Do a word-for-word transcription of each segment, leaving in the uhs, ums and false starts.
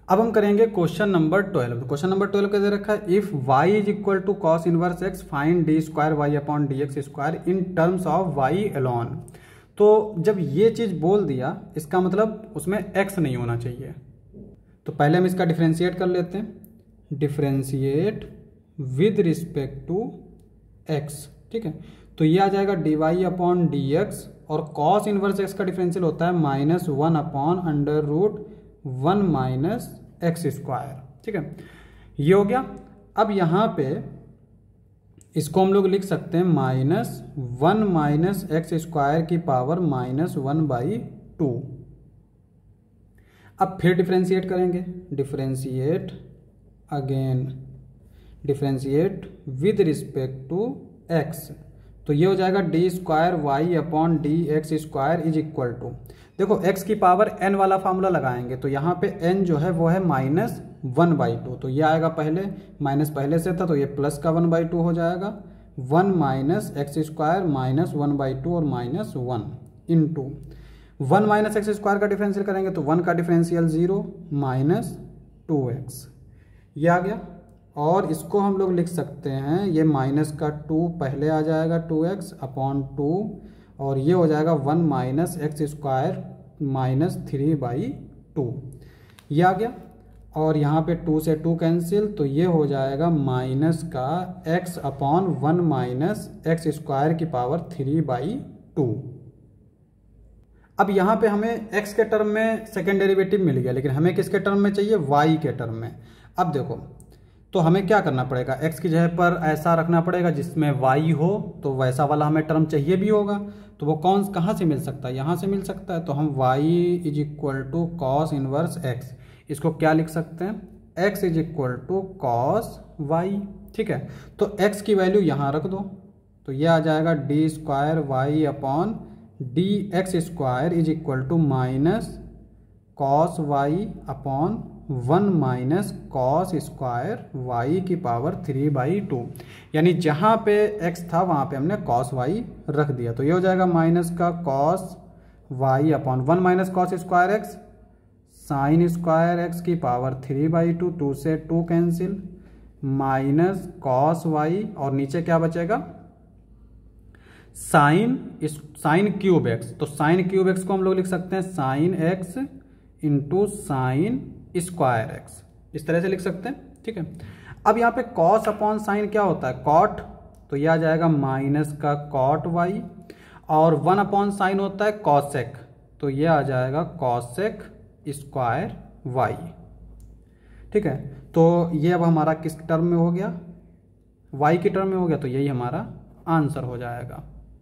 अब हम करेंगे question number twelve. Question number twelve क्या दे रखा है, if y is equal to cos inverse x find d square y upon d x square in terms of y alone. तो जब ये चीज बोल दिया इसका मतलब उसमें x नहीं होना चाहिए। तो पहले हम इसका डिफ्रेंशिएट कर लेते हैं, differentiate with respect to x। ठीक है, तो ये आ जाएगा d y upon d x, और कॉस इनवर्स एक्स का डिफरेंशियल होता है minus one upon under root one minus x square. ठीक है, ये हो गया। अब यहाँ पे इसको हम लोग लिख सकते हैं minus one minus x square की power minus one by two. अब फिर डिफ्रेंशिएट करेंगे, differentiate again, differentiate with respect to x. तो ये हो जाएगा d square y upon d x square is equal to, देखो x की पावर n वाला फार्मूला लगाएंगे तो यहाँ पे n जो है वो है माइनस वन बाई टू। तो ये आएगा, पहले माइनस पहले से था तो ये प्लस का वन बाई टू हो जाएगा, one minus x square minus one by two और minus one in two one minus x square का डिफरेंशियल करेंगे तो वन का differential zero minus two x, ये आ गया। और इसको हम लोग लिख सकते हैं, ये माइनस का टू पहले आ जाएगा टू एक्स अपॉन टू, और ये हो जाएगा one minus x square minus three by two, ये आ गया। और यहाँ पे टू से टू कैंसिल, तो ये हो जाएगा माइनस का x upon one minus x square की पावर थ्री बाई टू। अब यहाँ पे हमें x के टर्म में सेकेंड डेरिवेटिव मिल गया, लेकिन हमें किसके टर्म में चाहिए, y के टर्म में। अब देखो, तो हमें क्या करना पड़ेगा, x की जगह पर ऐसा रखना पड़ेगा जिसमें y हो, तो वैसा वाला हमें टर्म चाहिए भी होगा। तो वो कौन कहाँ से मिल सकता है, यहाँ से मिल सकता है। तो हम y is equal to cos inverse x, इसको क्या लिख सकते हैं, x is equal to cos y। ठीक है, तो x की वैल्यू यहाँ रख दो, तो ये आ जाएगा d square y upon d x square is equal to minus cos y upon one minus cos square y की पावर थ्री बाई टू। यानी जहाँ पे x था वहाँ पे हमने कॉस वाई रख दिया, तो ये हो जाएगा माइनस का cos y upon one minus cos square x sine square x की power three by two, two से two cancel, minus cos y, और नीचे क्या बचेगा, साइन साइन क्यूब एक्स। तो साइन क्यूब एक्स को हम लोग लिख सकते हैं sine x into sine square x, इस तरह से लिख सकते हैं। ठीक है, अब यहाँ पे कॉस अपॉन साइन क्या होता है, कॉट, तो ये आ जाएगा माइनस का कॉट वाई, और वन अपॉन साइन होता है कॉसेक, तो ये आ जाएगा कॉसेक स्क्वायर वाई। ठीक है, तो ये अब हमारा किस टर्म में हो गया, वाई की टर्म में हो गया, तो यही हमारा आंसर हो जाएगा।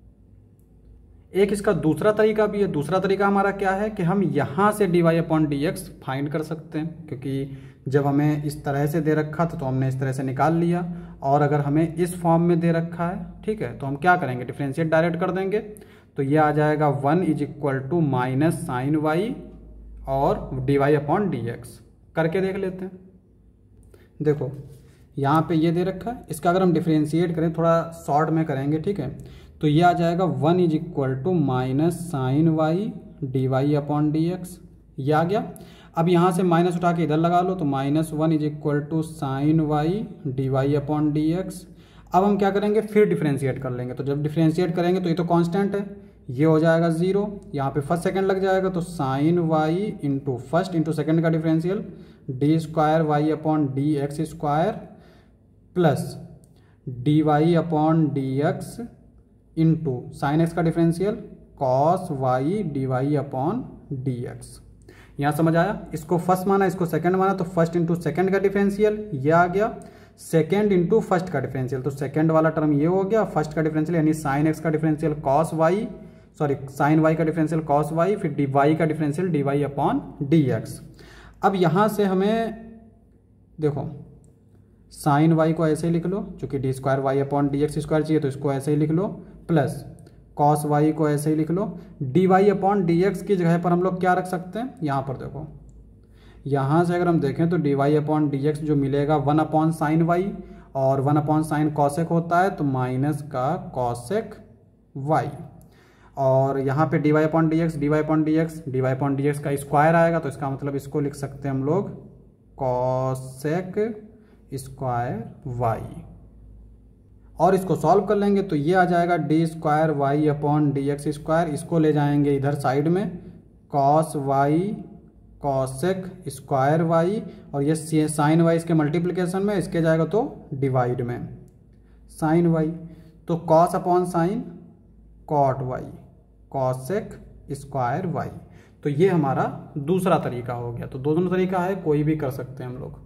एक इसका दूसरा तरीका भी है, दूसरा तरीका हमारा क्या है कि हम यहाँ से d y upon d x find कर सकते हैं, क्योंकि जब हमें इस तरह से दे रखा था तो हमने इस तरह से निकाल लिया, और अगर हमें इस फॉर्म में दे रखा है, ठीक है, तो हम क्या करेंगे, डिफ्रेंशिएट डायरेक्ट कर देंगे। तो ये आ जाएगा one is equal to minus sine y और d y upon d x, करके देख लेते हैं। देखो यहाँ पे ये दे रखा है, इसका अगर हम डिफ्रेंशिएट करें, थोड़ा शॉर्ट में करेंगे, ठीक है, तो ये आ जाएगा one is equal to minus sine y d y upon d x, ये आ गया। अब यहाँ से माइनस उठा के इधर लगा लो, तो minus one is equal to sine y d y upon d x. अब हम क्या करेंगे, फिर डिफ्रेंशिएट कर लेंगे, तो जब डिफ्रेंशिएट करेंगे तो ये तो कांस्टेंट है, ये हो जाएगा जीरो, यहाँ पे फर्स्ट सेकंड लग जाएगा, तो sine y into first into second का differential d square y upon d x square plus d y upon d x into sine x का differential cos y d y upon d x. यहाँ समझ आया, इसको first माना इसको second माना, तो फर्स्ट इंटू सेकंड का डिफरेंशियल ये आ गया, सेकंड इंटू फर्स्ट का डिफरेंशियल, तो सेकंड वाला टर्म ये हो गया, फर्स्ट का डिफरेंशियल यानी साइन एक्स का differential cos y, sorry sine y का डिफरेंशियल कॉस वाई, फिर डी वाई का differential d y upon d x. अब यहाँ से हमें देखो साइन वाई को ऐसे ही लिख लो, चूंकि d square y upon d x square चाहिए तो इसको ऐसे ही लिख लो, प्लस कॉस वाई को ऐसे ही लिख लो। D y upon d x की जगह पर हम लोग क्या रख सकते हैं, यहाँ पर देखो, यहाँ से अगर हम देखें तो d y upon d x जो मिलेगा वन अपॉन साइन वाई, और वन अपॉन साइन कॉसेक होता है, तो माइनस का कॉसेक वाई, और यहाँ पे d y upon d x d y upon d x d y upon d x का स्क्वायर आएगा, तो इसका मतलब इसको लिख सकते हैं हम लोग कॉसेक स्क्वायर वाई, और इसको सॉल्व कर लेंगे तो ये आ जाएगा d square y upon d x square. इसको ले जाएंगे इधर साइड में, cos y cosec square y, और ये साइन वाई इसके मल्टीप्लिकेशन में, इसके जाएगा तो डिवाइड में साइन वाई, तो cos upon sine cot y cosec square y. तो ये हमारा दूसरा तरीका हो गया। तो दोनों तरीका है, कोई भी कर सकते हैं हम लोग।